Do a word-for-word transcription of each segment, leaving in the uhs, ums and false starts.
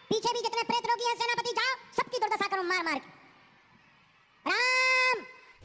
पीछे भी जितने प्रेत रोगी हैं सेनापति जाओ, सबकी दुर्दशा करो मार मार के। राम।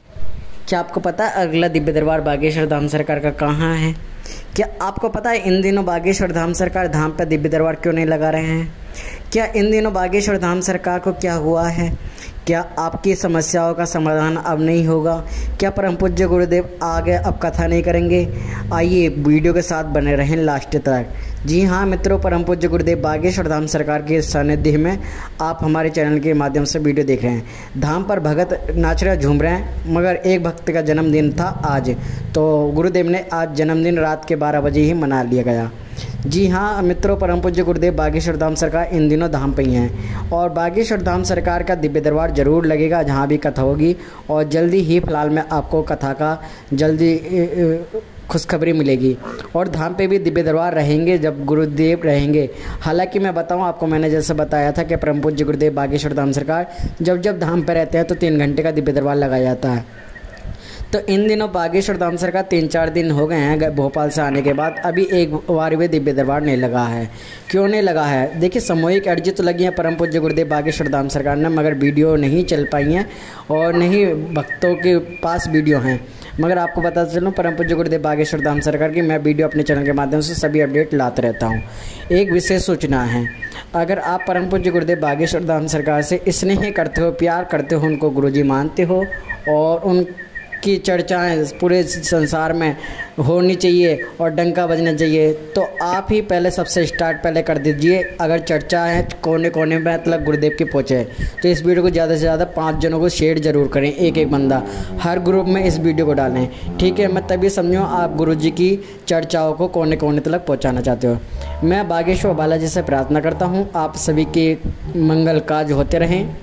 क्या आपको पता है अगला दिव्य दरबार बागेश्वर धाम सरकार का कहाँ है? क्या आपको पता है इन दिनों बागेश्वर धाम सरकार धाम पर दिव्य दरबार क्यों नहीं लगा रहे हैं? क्या इन दिनों बागेश्वर धाम सरकार को क्या हुआ है? क्या आपकी समस्याओं का समाधान अब नहीं होगा? क्या परम पूज्य गुरुदेव आगे अब कथा नहीं करेंगे? आइए वीडियो के साथ बने रहें लास्ट तक। जी हाँ मित्रों, परम पूज्य गुरुदेव बागेश्वर धाम सरकार के सानिध्य में आप हमारे चैनल के माध्यम से वीडियो देख रहे हैं। धाम पर भगत नाच रहे झूम रहे हैं, मगर एक भक्त का जन्मदिन था आज, तो गुरुदेव ने आज जन्मदिन रात के बारह बजे ही मना लिया गया। जी हाँ मित्रों, परम पूज्य गुरुदेव बागेश्वर धाम सरकार इन दिनों धाम पे ही हैं और बागेश्वर धाम सरकार का दिव्य दरबार जरूर लगेगा जहाँ भी कथा होगी। और जल्दी ही फिलहाल में आपको कथा का जल्दी खुशखबरी मिलेगी और धाम पे भी दिव्य दरबार रहेंगे जब गुरुदेव रहेंगे। हालांकि मैं बताऊं आपको, मैंने जैसे बताया था कि परम पूज्य गुरुदेव बागेश्वर धाम सरकार जब जब धाम पे रहते हैं तो तीन घंटे का दिव्य दरबार लगाया जाता है। तो इन दिनों बागेश्वर धाम सरकार तीन चार दिन हो गए हैं भोपाल से आने के बाद, अभी एक बार भी दिव्य दरबार नहीं लगा है। क्यों नहीं लगा है? देखिए, सामूहिक अर्जी तो लगी है परम पूज्य गुरुदेव बागेश्वर धाम सरकार ने, मगर वीडियो नहीं चल पाई हैं और नहीं भक्तों के पास वीडियो हैं। मगर आपको पता चलूँ, परम पूज्य गुरुदेव बागेश्वर धाम सरकार की मैं वीडियो अपने चैनल के माध्यम से सभी अपडेट लाते रहता हूँ। एक विशेष सूचना है, अगर आप परम पूज्य गुरुदेव बागेश्वर धाम सरकार से स्नेह करते हो, प्यार करते हो, उनको गुरुजी मानते हो और उन की चर्चाएं पूरे संसार में होनी चाहिए और डंका बजना चाहिए, तो आप ही पहले सबसे स्टार्ट पहले कर दीजिए। अगर चर्चा है कोने कोने में मतलब गुरुदेव की पहुँचे, तो इस वीडियो को ज़्यादा से ज़्यादा पाँच जनों को शेयर जरूर करें, एक एक बंदा हर ग्रुप में इस वीडियो को डालें, ठीक है? मैं तभी समझो आप गुरुजी की चर्चाओं को कोने कोने तक पहुँचाना चाहते हो। मैं बागेश्वर बालाजी से प्रार्थना करता हूँ आप सभी के मंगल काज होते रहें।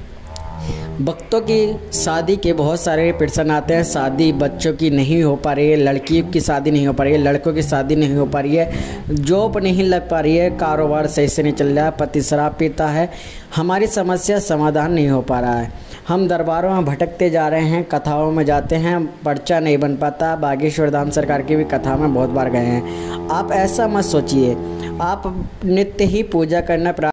भक्तों की शादी के बहुत सारे प्रश्न आते हैं, शादी बच्चों की नहीं हो पा रही है, लड़कियों की शादी नहीं हो पा रही है, लड़कों की शादी नहीं हो पा रही है, जॉब नहीं लग पा रही है, कारोबार सही से नहीं चल रहा है, पति शराब पीता है, हमारी समस्या समाधान नहीं हो पा रहा है, हम दरबारों में भटकते जा रहे हैं, कथाओं में जाते हैं, पर्चा नहीं बन पाता। बागेश्वर धाम सरकार की भी कथा में बहुत बार गए हैं। आप ऐसा मत सोचिए, आप नित्य ही पूजा करना